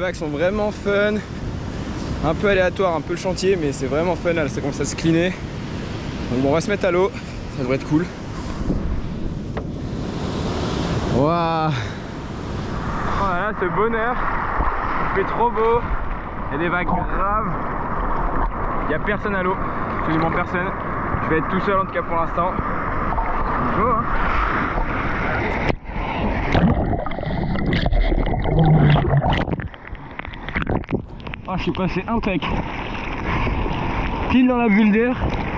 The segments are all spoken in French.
vagues sont vraiment fun. Un peu aléatoire, un peu le chantier, mais c'est vraiment fun, là, ça commence à se cleaner. Donc bon, on va se mettre à l'eau, ça devrait être cool. Waouh! Voilà, ce bonheur, il fait trop beau, il y a des vagues graves, il n'y a personne à l'eau, absolument personne. Je vais être tout seul en tout cas pour l'instant. Go, hein. Oh, je suis passé impec, pile dans la bulle d'air.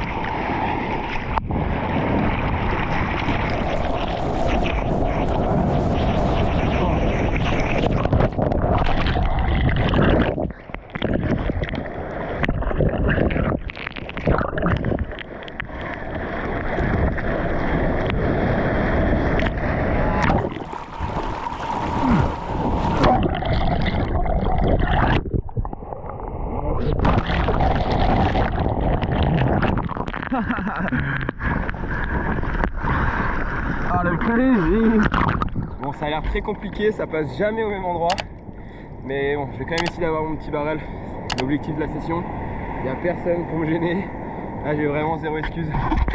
Ah, le plaisir! Bon, ça a l'air très compliqué, ça passe jamais au même endroit. Mais bon, je vais quand même essayer d'avoir mon petit barrel. C'est l'objectif de la session. Il n'y a personne pour me gêner. Là, j'ai vraiment zéro excuse.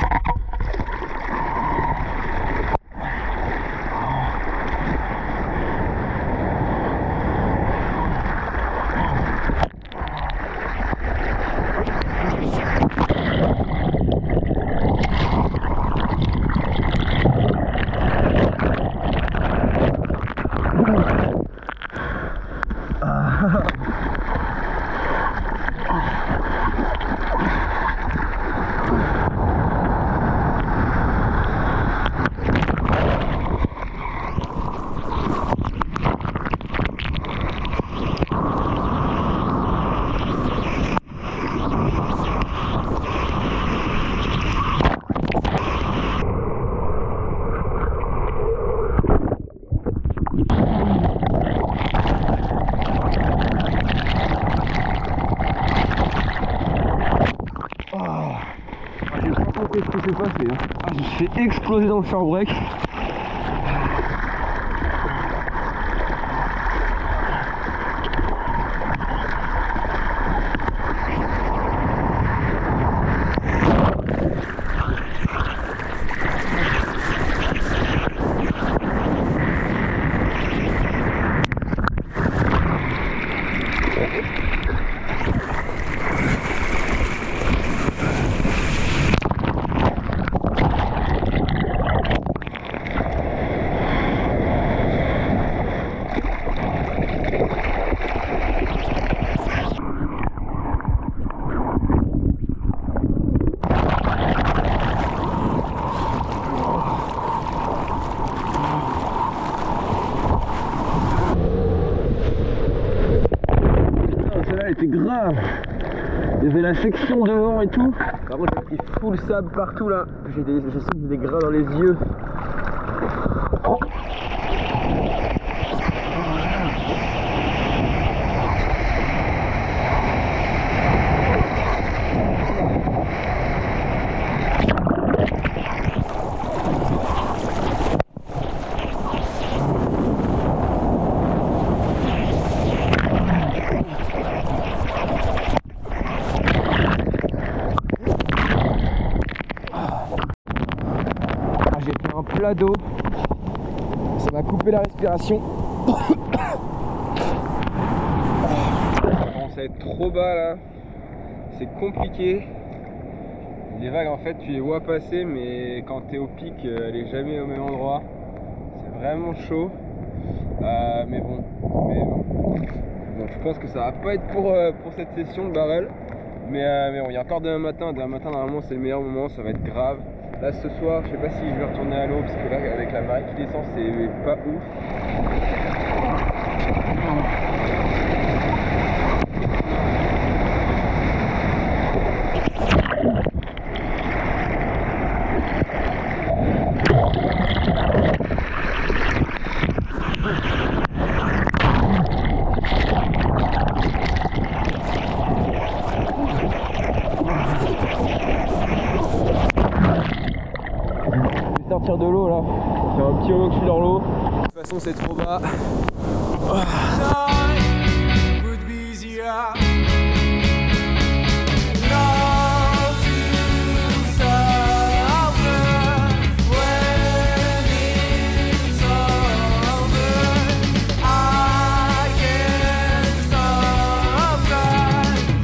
Qu'est-ce qui s'est passé, hein? Ah, je me suis fait exploser dans le short break. C'était grave. Il y avait la section devant et tout. Par contre, j'ai pris full sable partout là. Je sens que j'ai des gras dans les yeux. Oh. J'ai pris un plat d'eau, ça m'a coupé la respiration. Ça commence à être trop bas là, c'est compliqué. Les vagues en fait tu les vois passer, mais quand tu es au pic elle est jamais au même endroit. C'est vraiment chaud, mais bon, donc je pense que ça va pas être pour cette session de barrel. Mais bon, il y a encore demain matin normalement c'est le meilleur moment, ça va être grave. Là ce soir, je sais pas si je vais retourner à l'eau parce que là avec la marée qui descend c'est pas ouf. Sortir de l'eau là, ça fait un petit moment que je suis dans l'eau. De toute façon c'est trop bas. up.